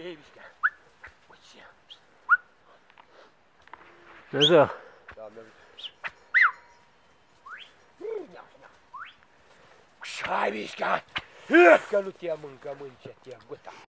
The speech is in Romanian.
Ei, mișca. Bă, ce? Dumnezeu. Doamne, hai, mișca! Că nu te mâncăm în ce te-am gătat.